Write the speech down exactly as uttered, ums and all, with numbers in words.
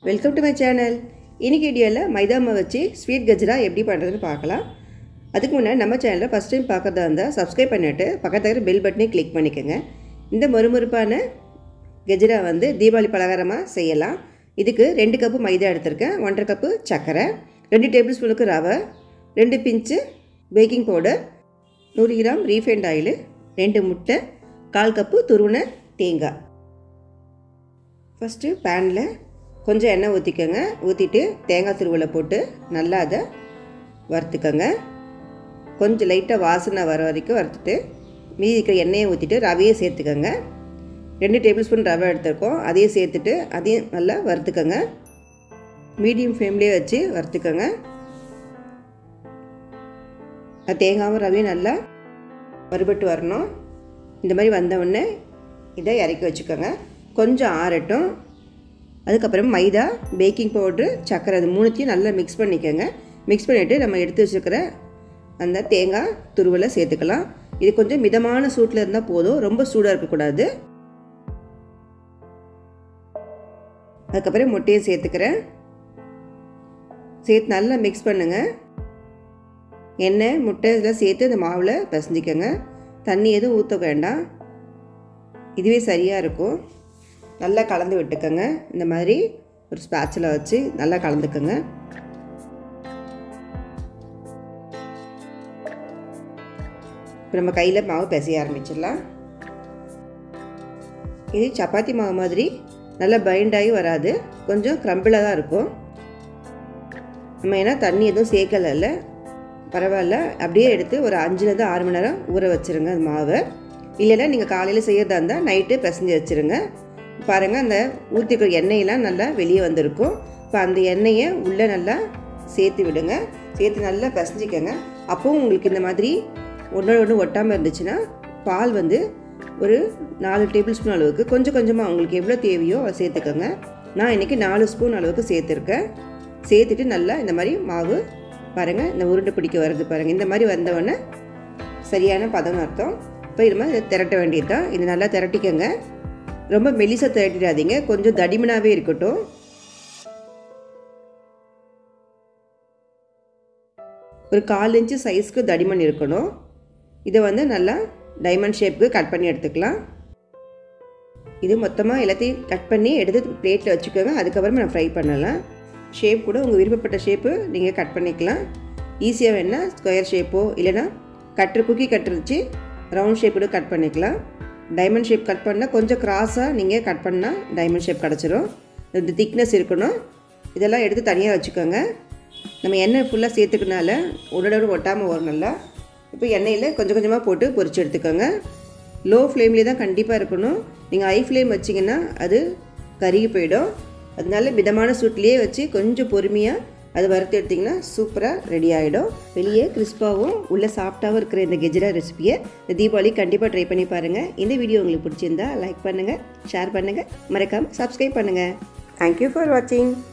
Welcome to my channel. இன்னைக்கு வீடியோவில் மைதா மாவு வச்சு ஸ்வீட் கஜ்ரா எப்படி பண்ணுறதுன்னு பார்க்கலாம். அதுக்கு முன்னாடி நம்ம சேனலை ஃபஸ்ட் டைம் பார்க்கறதா இருந்தால் சப்ஸ்கிரைப் பண்ணிவிட்டு பக்கத்தில் பெல் பட்டனை கிளிக் பண்ணிக்கோங்க. இந்த மொறுமொறுப்பான கஜ்ரா வந்து தீபாவளி பலகாரமாக செய்யலாம். இதுக்கு ரெண்டு கப்பு மைதா எடுத்திருக்கேன், ஒன்றரை கப்பு சர்க்கரை, ரெண்டு டேபிள் ஸ்பூனுக்கு ரவை, ரெண்டு பிஞ்சு பேக்கிங் பவுடர், நூறு கிராம் ரீஃபைண்ட் ஆயில், ரெண்டு முட்டை, கால் கப்பு துருவன தேங்காய். ஃபஸ்ட்டு பேனில் கொஞ்சம் எண்ணெய் ஊற்றிக்கோங்க. ஊற்றிட்டு தேங்காய் துருவலை போட்டு நல்லா அதை வறுத்துக்கோங்க. கொஞ்சம் லைட்டாக வாசனை வர வரைக்கும் வறுத்துட்டு மீதி இருக்கிற எண்ணெயை ஊற்றிட்டு ரவையை சேர்த்துக்கோங்க. ரெண்டு டேபிள் ஸ்பூன் ரவை எடுத்துருக்கோம், அதையும் சேர்த்துட்டு அதையும் நல்லா வறுத்துக்கோங்க. மீடியம் ஃப்ளேம்லேயே வச்சு வறுத்துக்கோங்க. தேங்காயும் ரவையும் நல்லா வறுபட்டு வரணும். இந்த மாதிரி வந்தவுடனே இதை இறக்கி வச்சுக்கோங்க. கொஞ்சம் ஆறட்டும். அதுக்கப்புறம் மைதா, பேக்கிங் பவுட்ரு, சர்க்கரை அது மூணுத்தையும் நல்லா மிக்ஸ் பண்ணிக்கோங்க. மிக்ஸ் பண்ணிவிட்டு நம்ம எடுத்து வச்சுருக்கிற அந்த தேங்காய் துருவலை சேர்த்துக்கலாம். இது கொஞ்சம் மிதமான சூட்டில் இருந்தால் போதும், ரொம்ப சூடாக இருக்கக்கூடாது. அதுக்கப்புறம் முட்டையை சேர்த்துக்கிறேன். சேர்த்து நல்லா மிக்ஸ் பண்ணுங்கள். எண்ணெய் முட்டை இதெல்லாம் சேர்த்து அந்த மாவில் பிசைஞ்சிக்கோங்க. தண்ணி எதுவும் ஊற்ற வேண்டாம், இதுவே சரியாக இருக்கும். நல்லா கலந்து விட்டுக்கோங்க. இந்த மாதிரி ஒரு ஸ்பேட்சில் வச்சு நல்லா கலந்துக்கோங்க. இப்போ நம்ம கையில் மாவு பிசைய ஆரம்பிச்சிடலாம். இது சப்பாத்தி மாவு மாதிரி நல்லா பைண்டாகி வராது, கொஞ்சம் க்ரம்பிளாக தான் இருக்கும். நம்ம ஏன்னா தண்ணி எதுவும் சேர்க்கல, பரவாயில்ல. அப்படியே எடுத்து ஒரு அஞ்சுலேருந்து ஆறு மணி நேரம் ஊற வச்சுருங்க அந்த மாவை. இல்லைன்னா நீங்கள் காலையில் செய்யறதா இருந்தால் நைட்டு பிசைஞ்சு வச்சுருங்க. பாருங்கள், அந்த ஊற்றிக்கிற எண்ணெயெல்லாம் நல்லா வெளியே வந்திருக்கும். இப்போ அந்த எண்ணெயை உள்ளே நல்லா சேர்த்து விடுங்க. சேர்த்து நல்லா பிசைஞ்சிக்கோங்க. அப்போவும் உங்களுக்கு இந்த மாதிரி ஒன்றோட ஒன்று ஒட்டாமல் இருந்துச்சுன்னா பால் வந்து ஒரு நாலு டேபிள் ஸ்பூன் அளவுக்கு கொஞ்சம் கொஞ்சமாக உங்களுக்கு எவ்வளோ தேவையோ அதை சேர்த்துக்கோங்க. நான் இன்றைக்கி நாலு ஸ்பூன் அளவுக்கு சேர்த்துருக்கேன். சேர்த்துட்டு நல்லா இந்த மாதிரி மாவு பாருங்கள், இந்த உருண்டை பிடிக்க வருது பாருங்கள். இந்த மாதிரி வந்தவொடனே சரியான பதம்னு அர்த்தம். இப்போ இது மாதிரி திரட்ட வேண்டியது தான். இது நல்லா திரட்டிக்கோங்க. ரொம்ப மெலிசாக திரட்டிடாதீங்க, கொஞ்சம் தடிமனாகவே இருக்கட்டும். ஒரு கால் இன்ச்சு சைஸ்க்கு தடிமன் இருக்கணும். இதை வந்து நல்லா டைமண்ட் ஷேப்புக்கு கட் பண்ணி எடுத்துக்கலாம். இது மொத்தமாக எல்லாத்தையும் கட் பண்ணி எடுத்து பிளேட்டில் வச்சுக்கோங்க. அதுக்கப்புறமா நான் ஃப்ரை பண்ணலாம். ஷேப் கூட உங்கள் விருப்பப்பட்ட ஷேப்பு நீங்கள் கட் பண்ணிக்கலாம். ஈஸியாக வேணால் ஸ்கொயர் ஷேப்போ இல்லைனா கட்டர் குக்கி கட்டர் வச்சு ரவுண்ட் ஷேப் கூட கட் பண்ணிக்கலாம். டைமண்ட் ஷேப் கட் பண்ணால் கொஞ்சம் கிராஸாக நீங்கள் கட் பண்ணால் டைமண்ட் ஷேப் கிடச்சிரும். இந்த திக்னஸ் இருக்கணும். இதெல்லாம் எடுத்து தனியாக வச்சுக்கோங்க. நம்ம எண்ணெய் ஃபுல்லாக சேர்த்துக்கனால உடனே ஒட்டாமல் வரும் நல்லா. இப்போ எண்ணெயில் கொஞ்சம் கொஞ்சமாக போட்டு பொரிச்சு எடுத்துக்கோங்க. லோ ஃப்ளேம்லேயே தான் கண்டிப்பாக இருக்கணும். நீங்கள் ஹை ஃப்ளேம் வச்சிங்கன்னா அது கருகி போயிடும். அதனால மிதமான சூட்லேயே வச்சு கொஞ்சம் பொறுமையாக அது வறுத்து எடுத்திங்கன்னா சூப்பராக ரெடி ஆகிடும். வெளியே கிறிஸ்பாகவும் உள்ளே சாஃப்டாகவும் இருக்கிற இந்த கஜ்ரா ரெசிபியை இந்த தீபாவளி கண்டிப்பாக ட்ரை பண்ணி பாருங்கள். இந்த வீடியோ உங்களுக்கு பிடிச்சிருந்தா லைக் பண்ணுங்கள், ஷேர் பண்ணுங்கள், மறக்காமல் சப்ஸ்கிரைப் பண்ணுங்கள். தேங்க்யூ ஃபார் வாட்சிங்.